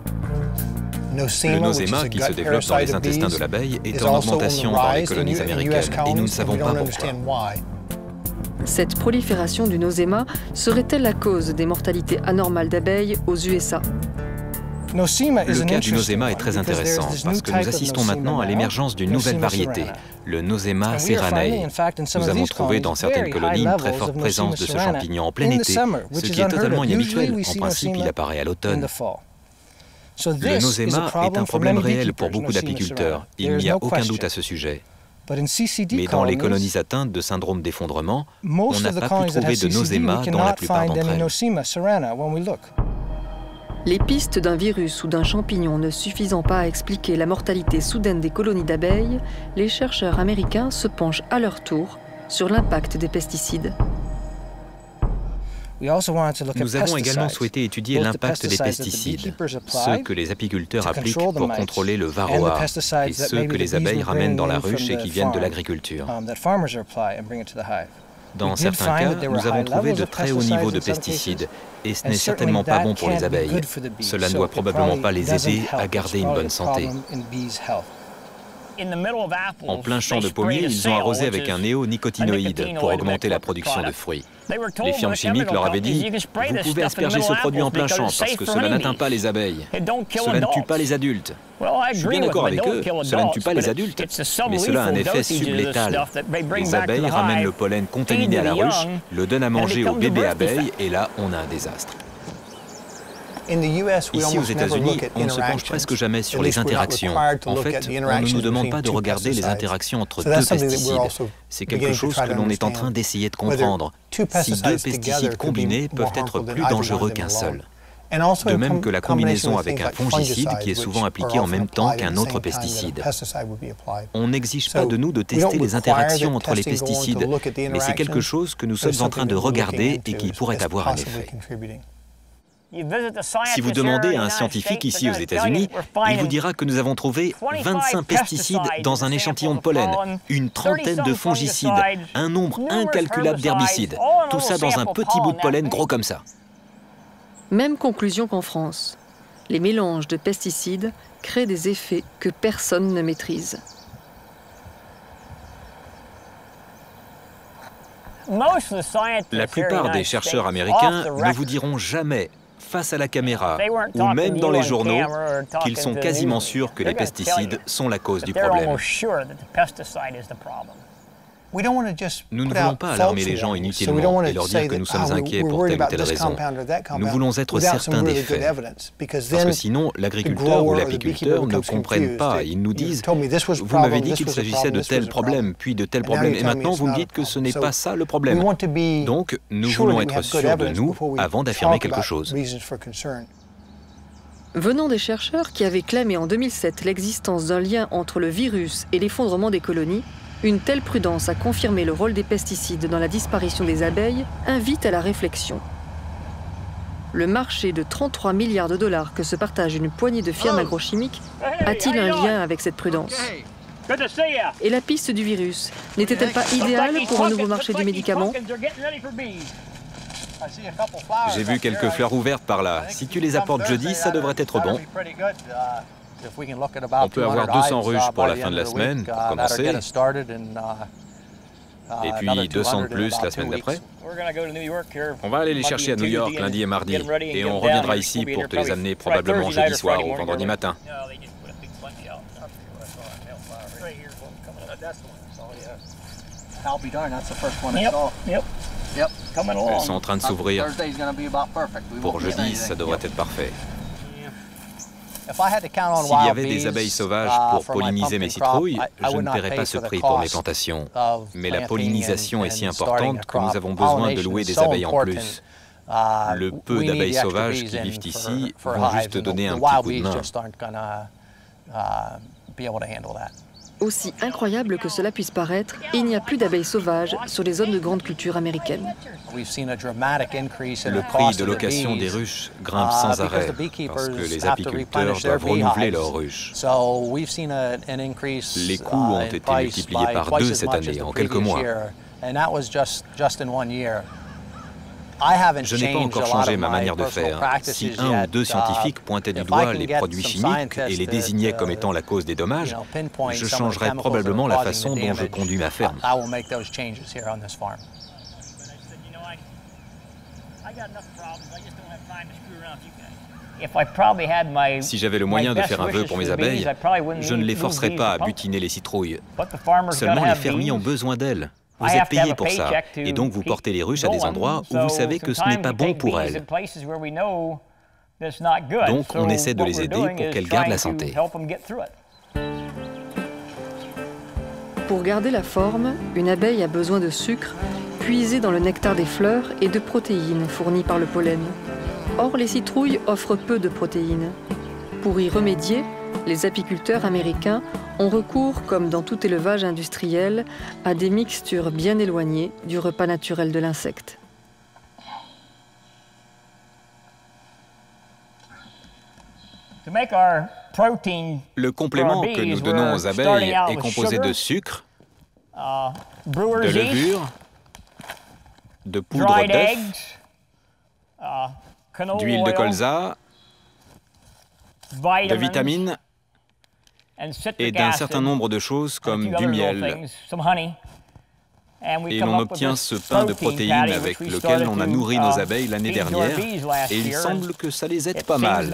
Le nosema, qui se développe dans les intestins de l'abeille, est en augmentation dans les colonies américaines, et nous ne savons pas pourquoi. Cette prolifération du nosema serait-elle la cause des mortalités anormales d'abeilles aux U S A? Le cas du nosema est très intéressant parce que nous assistons maintenant à l'émergence d'une nouvelle variété, le nosema serranae. Nous avons trouvé dans certaines colonies une très forte présence de ce champignon en plein été, ce qui est totalement inhabituel. En principe, il apparaît à l'automne. Le noséma est un problème réel pour beaucoup d'apiculteurs. Il n'y a aucun doute à ce sujet. Mais dans les colonies atteintes de syndrome d'effondrement, on n'a pas pu trouver de noséma dans la plupart d'entre elles. Les pistes d'un virus ou d'un champignon ne suffisant pas à expliquer la mortalité soudaine des colonies d'abeilles, les chercheurs américains se penchent à leur tour sur l'impact des pesticides. Nous avons également souhaité étudier l'impact des pesticides, ceux que les apiculteurs appliquent pour contrôler le varroa, et ceux que les abeilles ramènent dans la ruche et qui viennent de l'agriculture. Dans certains cas, nous avons trouvé de très hauts niveaux de pesticides, et ce n'est certainement pas bon pour les abeilles. Cela ne doit probablement pas les aider à garder une bonne santé. En plein champ de pommiers, ils ont arrosé avec un néonicotinoïde pour augmenter la production de fruits. Les firmes chimiques leur avaient dit « Vous pouvez asperger ce produit en plein champ parce que cela n'atteint pas les abeilles. Cela ne tue pas les adultes. » Je suis bien d'accord avec eux, cela ne tue pas les adultes, mais cela a un effet sublétal. Les abeilles ramènent le pollen contaminé à la ruche, le donnent à manger aux bébés abeilles, et là, on a un désastre. Ici, aux États-Unis, on ne se penche presque jamais sur les interactions. En fait, on ne nous demande pas de regarder les interactions entre deux pesticides. C'est quelque chose que l'on est en train d'essayer de comprendre. Si deux pesticides combinés peuvent être plus dangereux qu'un seul. De même que la combinaison avec un fongicide qui est souvent appliqué en même temps qu'un autre pesticide. On n'exige pas de nous de tester les interactions entre les pesticides, mais c'est quelque chose que nous sommes en train de regarder et qui pourrait avoir un effet. Si vous demandez à un scientifique ici aux États-Unis, il vous dira que nous avons trouvé vingt-cinq pesticides dans un échantillon de pollen, une trentaine de fongicides, un nombre incalculable d'herbicides, tout ça dans un petit bout de pollen gros comme ça. Même conclusion qu'en France. Les mélanges de pesticides créent des effets que personne ne maîtrise. La plupart des chercheurs américains ne vous diront jamais, face à la caméra ou même dans les journaux, qu'ils sont quasiment sûrs que les pesticides sont la cause du problème. Nous ne voulons pas alarmer les gens inutilement et leur dire que nous sommes inquiets pour telle ou telle raison. Nous voulons être certains des faits, parce que sinon l'agriculteur ou l'apiculteur ne comprennent pas. Ils nous disent « Vous m'avez dit qu'il s'agissait de tel problème, puis de tel problème, et maintenant vous me dites que ce n'est pas ça le problème. » Donc, nous voulons être sûrs de nous avant d'affirmer quelque chose. Venant des chercheurs qui avaient clamé en deux mille sept l'existence d'un lien entre le virus et l'effondrement des colonies, une telle prudence à confirmer le rôle des pesticides dans la disparition des abeilles invite à la réflexion. Le marché de trente-trois milliards de dollars que se partage une poignée de firmes agrochimiques a-t-il un lien avec cette prudence? Et la piste du virus n'était-elle pas idéale pour un nouveau marché du médicament? J'ai vu quelques fleurs ouvertes par là. Si tu les apportes jeudi, ça devrait être bon. On peut avoir deux cents ruches pour la fin de la semaine, pour commencer. Et puis deux cents de plus la semaine d'après. On va aller les chercher à New York lundi et mardi. Et on reviendra ici pour te les amener probablement jeudi soir ou vendredi matin. Elles sont en train de s'ouvrir. Pour jeudi, ça devrait être parfait. S'il y avait des abeilles sauvages pour polliniser mes citrouilles, je ne paierais pas ce prix pour mes plantations. Mais la pollinisation est si importante que nous avons besoin de louer des abeilles en plus. Le peu d'abeilles sauvages qui vivent ici vont juste donner un petit coup de main. Aussi incroyable que cela puisse paraître, il n'y a plus d'abeilles sauvages sur les zones de grande culture américaines. Le prix de location des ruches grimpe sans arrêt parce que les apiculteurs doivent renouveler leurs ruches. Les coûts ont été multipliés par deux cette année, en quelques mois. Je n'ai pas encore changé ma manière de faire. Si un ou deux scientifiques pointaient du doigt les produits chimiques et les désignaient comme étant la cause des dommages, je changerais probablement la façon dont je conduis ma ferme. Si j'avais le moyen de faire un vœu pour mes abeilles, je ne les forcerais pas à butiner les citrouilles. Seulement les fermiers ont besoin d'elles. Vous êtes payé pour ça, et donc vous portez les ruches à des endroits où vous savez que ce n'est pas bon pour elles. Donc on essaie de les aider pour qu'elles gardent la santé. Pour garder la forme, une abeille a besoin de sucre puisé dans le nectar des fleurs et de protéines fournies par le pollen. Or, les citrouilles offrent peu de protéines. Pour y remédier, les apiculteurs américains ont recours, comme dans tout élevage industriel, à des mixtures bien éloignées du repas naturel de l'insecte. Le complément que nous donnons aux abeilles est composé de sucre, de levure, de poudre d'œuf, d'huile de colza, de vitamines et d'un certain nombre de choses comme du miel. Et l'on obtient ce pain de protéines avec lequel on a nourri nos abeilles l'année dernière et il semble que ça les aide pas mal.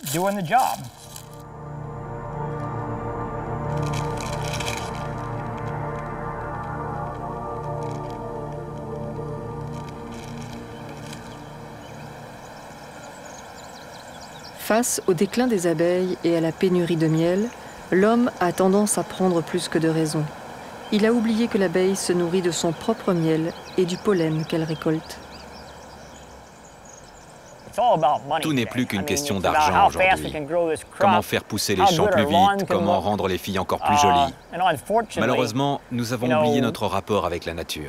Face au déclin des abeilles et à la pénurie de miel, l'homme a tendance à prendre plus que de raison. Il a oublié que l'abeille se nourrit de son propre miel et du pollen qu'elle récolte. Tout n'est plus qu'une question d'argent aujourd'hui. Comment faire pousser les champs plus vite, comment rendre les filles encore plus jolies. Malheureusement, nous avons oublié notre rapport avec la nature.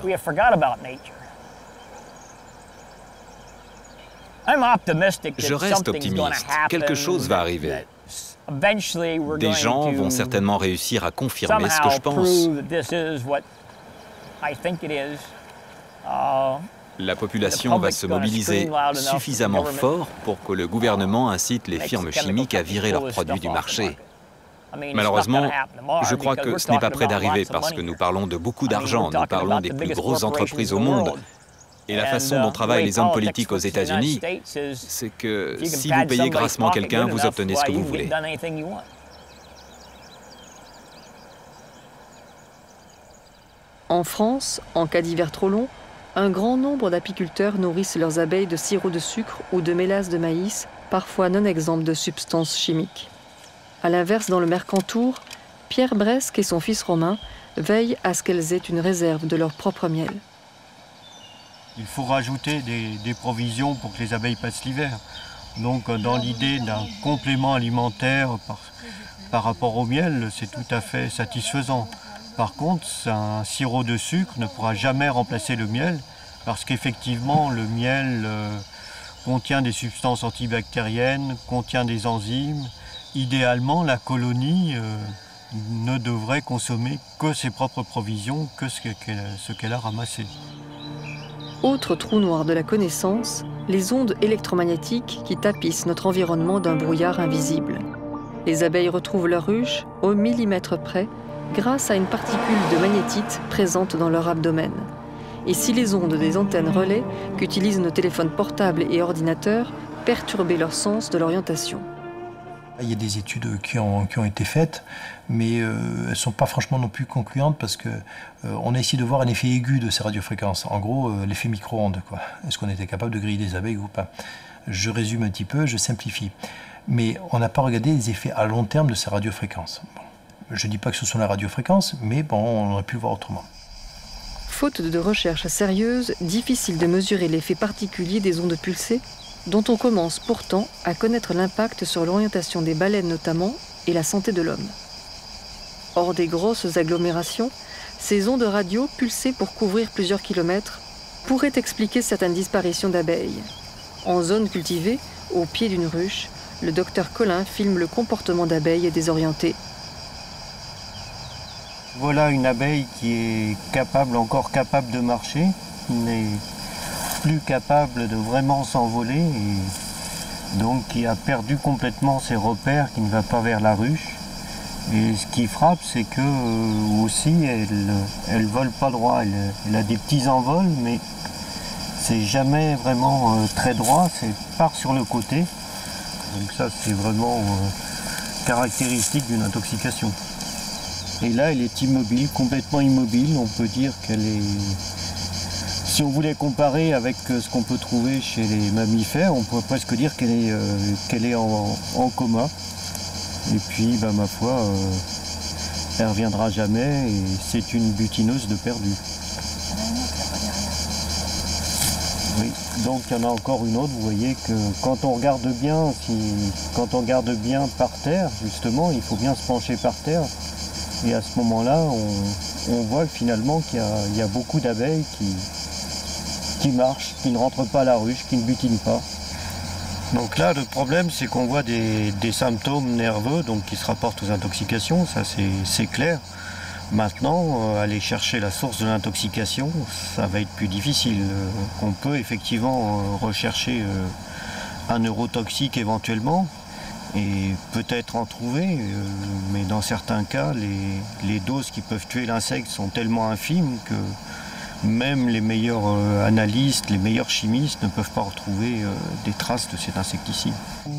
Je reste optimiste. Quelque chose va arriver. Des gens vont certainement réussir à confirmer ce que je pense. La population va se mobiliser suffisamment fort pour que le gouvernement incite les firmes chimiques à virer leurs produits du marché. Malheureusement, je crois que ce n'est pas près d'arriver parce que nous parlons de beaucoup d'argent, nous parlons des plus grosses entreprises au monde. Et la façon dont travaillent les hommes politiques aux États-Unis, c'est que si vous payez grassement quelqu'un, vous obtenez ce que vous voulez. En France, en cas d'hiver trop long, un grand nombre d'apiculteurs nourrissent leurs abeilles de sirop de sucre ou de mélasse de maïs, parfois non exempts de substances chimiques. A l'inverse, dans le Mercantour, Pierre Bresque et son fils Romain veillent à ce qu'elles aient une réserve de leur propre miel. Il faut rajouter des, des provisions pour que les abeilles passent l'hiver. Donc dans l'idée d'un complément alimentaire par, par rapport au miel, c'est tout à fait satisfaisant. Par contre, un sirop de sucre ne pourra jamais remplacer le miel parce qu'effectivement, le miel euh, contient des substances antibactériennes, contient des enzymes. Idéalement, la colonie euh, ne devrait consommer que ses propres provisions, que ce qu'elle ce qu'elle a ramassé. Autre trou noir de la connaissance, les ondes électromagnétiques qui tapissent notre environnement d'un brouillard invisible. Les abeilles retrouvent leur ruche au millimètre près grâce à une particule de magnétite présente dans leur abdomen. Et si les ondes des antennes relais qu'utilisent nos téléphones portables et ordinateurs perturbaient leur sens de l'orientation. Il y a des études qui ont, qui ont été faites, mais euh, elles ne sont pas franchement non plus concluantes parce qu'on euh, a essayé de voir un effet aigu de ces radiofréquences. En gros, euh, l'effet micro-ondes, quoi. Est-ce qu'on était capable de griller des abeilles ou pas? Je résume un petit peu, je simplifie. Mais on n'a pas regardé les effets à long terme de ces radiofréquences. Bon. Je ne dis pas que ce sont les radiofréquences, mais bon, on aurait pu le voir autrement. Faute de recherches sérieuses, difficile de mesurer l'effet particulier des ondes pulsées, dont on commence pourtant à connaître l'impact sur l'orientation des baleines notamment et la santé de l'homme. Hors des grosses agglomérations, ces ondes radio pulsées pour couvrir plusieurs kilomètres pourraient expliquer certaines disparitions d'abeilles. En zone cultivée, au pied d'une ruche, le docteur Collin filme le comportement d'abeilles désorientées. Voilà une abeille qui est capable, encore capable de marcher, mais plus capable de vraiment s'envoler et donc qui a perdu complètement ses repères, qui ne va pas vers la ruche. Et ce qui frappe, c'est que euh, aussi elle elle vole pas droit, elle, elle a des petits envols, mais c'est jamais vraiment euh, très droit, c'est part sur le côté. Donc ça c'est vraiment euh, caractéristique d'une intoxication. Et là elle est immobile, complètement immobile, on peut dire qu'elle est Si on voulait comparer avec ce qu'on peut trouver chez les mammifères, on pourrait presque dire qu'elle est, euh, qu'elle est en, en coma. Et puis, bah, ma foi, euh, elle ne reviendra jamais et c'est une butineuse de perdu. Oui, donc il y en a encore une autre, vous voyez que quand on regarde bien, si, quand on regarde bien par terre, justement, il faut bien se pencher par terre. Et à ce moment-là, on, on voit finalement qu'il y, y a beaucoup d'abeilles qui, qui marchent, qui ne rentrent pas à la ruche, qui ne butinent pas. Donc là, le problème, c'est qu'on voit des, des symptômes nerveux donc, qui se rapportent aux intoxications, ça c'est clair. Maintenant, euh, aller chercher la source de l'intoxication, ça va être plus difficile. Euh, on peut effectivement euh, rechercher euh, un neurotoxique éventuellement, et peut-être en trouver, euh, mais dans certains cas, les, les doses qui peuvent tuer l'insecte sont tellement infimes que même les meilleurs euh, analystes, les meilleurs chimistes ne peuvent pas retrouver euh, des traces de cet insecticide.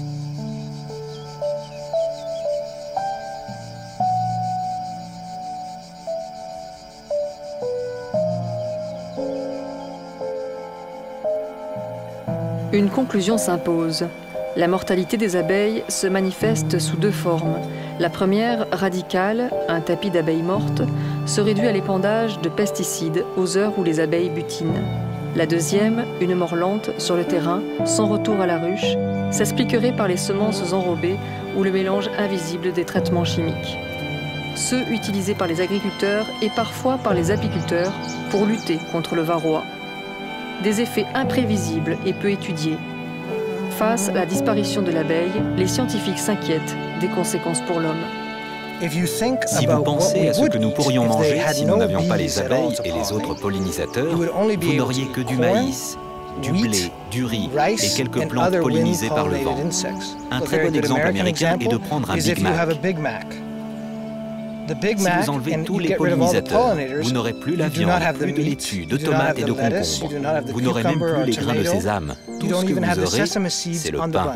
Une conclusion s'impose. La mortalité des abeilles se manifeste sous deux formes. La première, radicale, un tapis d'abeilles mortes, se réduit à l'épandage de pesticides aux heures où les abeilles butinent. La deuxième, une mort lente sur le terrain, sans retour à la ruche, s'expliquerait par les semences enrobées ou le mélange invisible des traitements chimiques. Ceux utilisés par les agriculteurs et parfois par les apiculteurs pour lutter contre le varroa. Des effets imprévisibles et peu étudiés. Face à la disparition de l'abeille, les scientifiques s'inquiètent des conséquences pour l'homme. Si vous pensez à ce que nous pourrions manger si nous n'avions pas les abeilles et les autres pollinisateurs, vous n'auriez que du maïs, du blé, du riz et quelques plantes pollinisées par le vent. Un très bon exemple américain est de prendre un Big Mac. Si vous enlevez tous les pollinisateurs, vous n'aurez plus la viande, plus de laitue, de tomates et de concombres. Vous n'aurez même plus les grains de sésame. Tout ce que vous aurez, c'est le pain.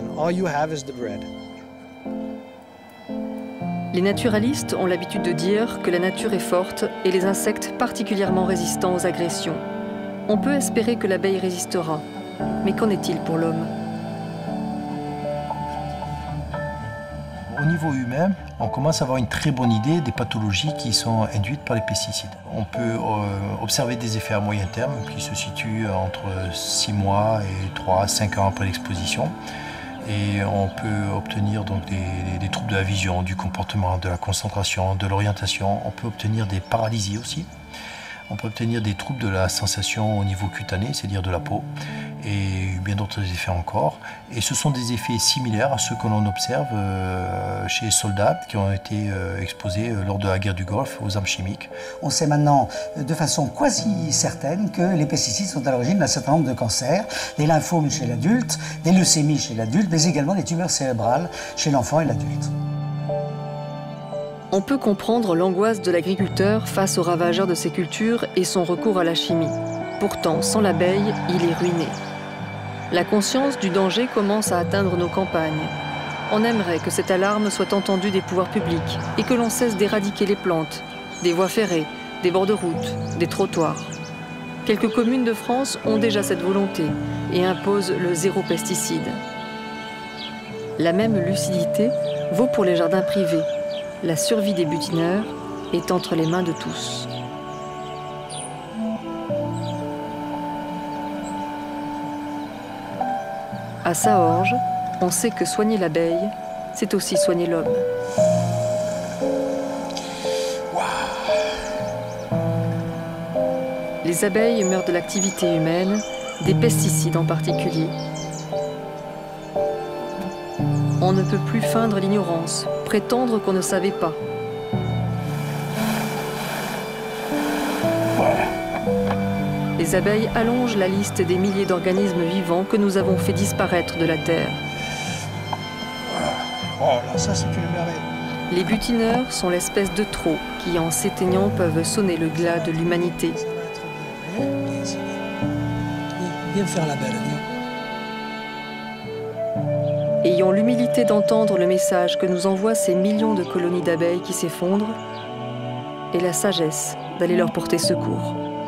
Les naturalistes ont l'habitude de dire que la nature est forte et les insectes particulièrement résistants aux agressions. On peut espérer que l'abeille résistera. Mais qu'en est-il pour l'homme ? Au niveau humain, on commence à avoir une très bonne idée des pathologies qui sont induites par les pesticides. On peut euh, observer des effets à moyen terme qui se situent entre six mois et trois à cinq ans après l'exposition. Et on peut obtenir donc des, des, des troubles de la vision, du comportement, de la concentration, de l'orientation. On peut obtenir des paralysies aussi. On peut obtenir des troubles de la sensation au niveau cutané, c'est-à-dire de la peau, et bien d'autres effets encore. Et ce sont des effets similaires à ceux que l'on observe euh, chez les soldats qui ont été euh, exposés euh, lors de la guerre du Golfe aux armes chimiques. On sait maintenant de façon quasi certaine que les pesticides sont à l'origine d'un certain nombre de cancers, des lymphomes chez l'adulte, des leucémies chez l'adulte, mais également des tumeurs cérébrales chez l'enfant et l'adulte. On peut comprendre l'angoisse de l'agriculteur face aux ravageurs de ses cultures et son recours à la chimie. Pourtant, sans l'abeille, il est ruiné. La conscience du danger commence à atteindre nos campagnes. On aimerait que cette alarme soit entendue des pouvoirs publics et que l'on cesse d'éradiquer les plantes, des voies ferrées, des bords de route, des trottoirs. Quelques communes de France ont déjà cette volonté et imposent le zéro pesticide. La même lucidité vaut pour les jardins privés. La survie des butineurs est entre les mains de tous. À Saorge, on sait que soigner l'abeille, c'est aussi soigner l'homme. Les abeilles meurent de l'activité humaine, des pesticides en particulier. On ne peut plus feindre l'ignorance, prétendre qu'on ne savait pas. Les abeilles allongent la liste des milliers d'organismes vivants que nous avons fait disparaître de la Terre. Oh là, ça c'est une merveille. Les butineurs sont l'espèce de trop qui, en s'éteignant, peuvent sonner le glas de l'humanité. Viens faire la belle, viens. Ayons l'humilité d'entendre le message que nous envoient ces millions de colonies d'abeilles qui s'effondrent et la sagesse d'aller leur porter secours.